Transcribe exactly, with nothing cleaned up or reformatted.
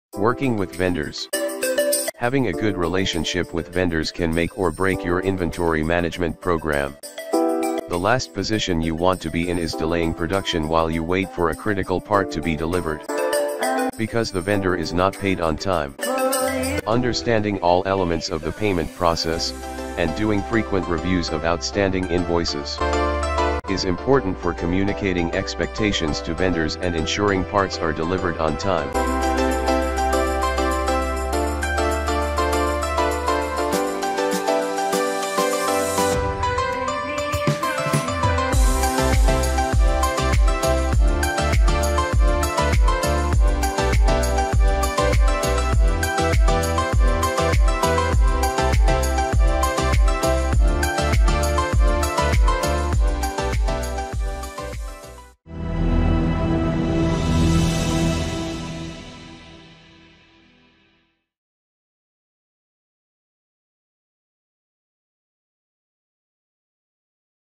Working with vendors. Having a good relationship with vendors can make or break your inventory management program. The last position you want to be in is delaying production while you wait for a critical part to be delivered, because the vendor is not paid on time. Understanding all elements of the payment process, and doing frequent reviews of outstanding invoices, is important for communicating expectations to vendors and ensuring parts are delivered on time.